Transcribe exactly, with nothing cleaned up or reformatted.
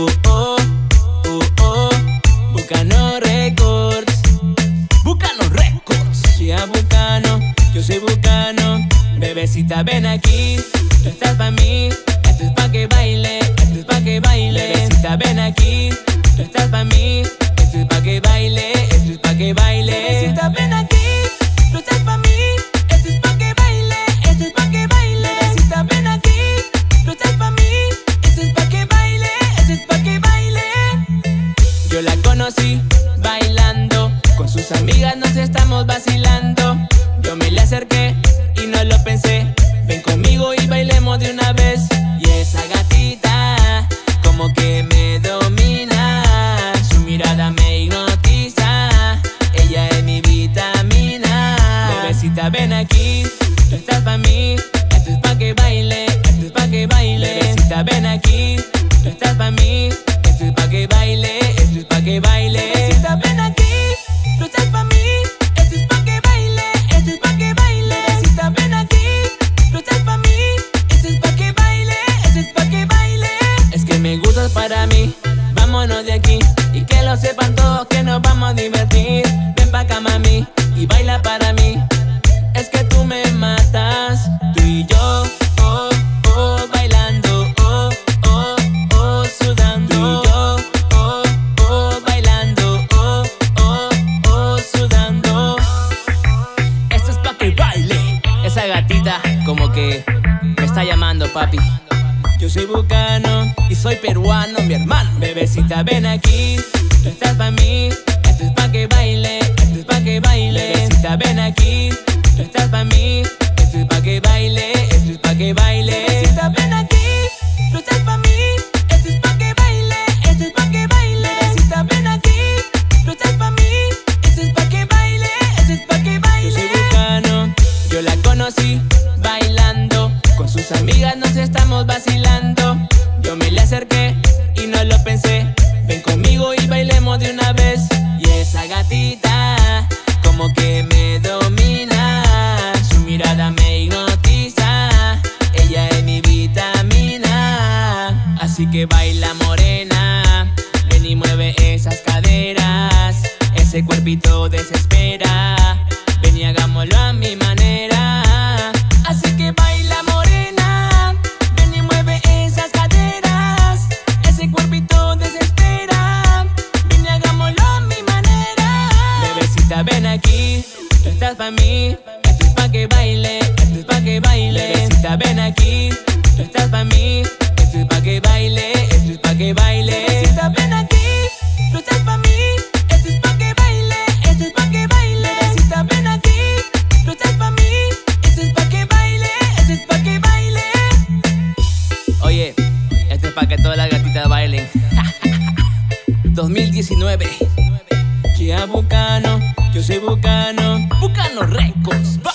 Uh, oh, uh, oh, Bucano Records. Bucano Records. Yeah, Bucano, yo soy Bucano. Bebecita, ven aquí, tú estás pa' mí. Esto es pa' que baile, esto es pa' que baile. Bebecita, ven aquí, tú estás pa' mí. Esto es pa' que baile, esto es pa' que baile. Bebecita, ven aquí, tú estás pa' mí. Esto es pa' que baile, esto es pa' que baile. Bebecita, ven aquí, tú estás pa' mí. Esto es pa' que baile, esto es pa' que baile. Yo la conocí bailando, con sus amigas nos estamos vacilando. Yo me le acerqué y no lo pensé. Ven conmigo y bailemos de una vez. Y esa gatita como que me domina, su mirada me hipnotiza. Ella es mi vitamina. Bebecita, ven aquí, tú estás pa' mí. Esto es pa' que baile, esto es pa' que baile. Bebecita, ven aquí, tú estás pa' mí. Esto es pa' que baile, esto es pa' que baile. Bebecita, ven aquí, tú estás pa' mí. Esto es pa' que baile, esto es pa' que baile. Bebecita, ven aquí, tú estás pa' mí. Esto es pa' que baile, esto es pa' que baile. Es que me gustas para mí, vámonos de aquí. Y que lo sepan todos que nos vamos a divertir. Ven pa' acá, mami, y baila para mí. Es que tú me matas, tú y yo, oh, oh, bailando, oh, oh, oh, sudando. Tú y yo, oh, oh, bailando, oh, oh, oh, sudando. Esto es pa' que baile. Esa gatita como que me está llamando, papi. Yo soy Bucano y soy peruano, mi hermano. Bebecita, ven aquí, tú estás pa' mí. Esto es pa' que baile, esto es pa' que baile. Bebecita, ven aquí, tú estás pa' mí. Esto es pa' que baile, esto es pa' que baile. Bebecita, ven aquí, tú estás pa' mí. Esto es pa' que baile, esto es pa' que baile. Bebecita, ven aquí, tú estás pa' mí. Esto es pa' que baile, esto es pa' que baile. Yo soy Bucano, yo la conocí bailando, con sus amigas nos estamos vacilando. Yo me le acerqué y no lo pensé. Ven conmigo y bailemos de una vez. Y esa gatita como que me domina, su mirada me hipnotiza. Ella es mi vitamina. Así que baila, morena, ven y mueve esas caderas. Ese cuerpito desespera, ven y hagámoslo a mi manera. Así que baila, morena, ven y mueve esas caderas. Ese cuerpito desespera, ven y hagámoslo a mi manera. Bebecita, ven aquí, tú estás pa' mí. Esto es pa' que baile, esto es pa' que baile. Bebecita, ven aquí, tú estás pa' mí. Esto es pa' que baile, esto es pa' que baile. Bebecita, ven aquí, tú estás pa' mí. Esto es pa' que baile, esto es pa' que baile. Bebecita, ven aquí, tú estás pa' mí. Esto es pa' que baile, esto es pa' que baile. Oye, esto es pa' que todas las gatitas bailen. dos mil diecinueve. Yeah, Bucano, yo soy Bucano. Bucano Records.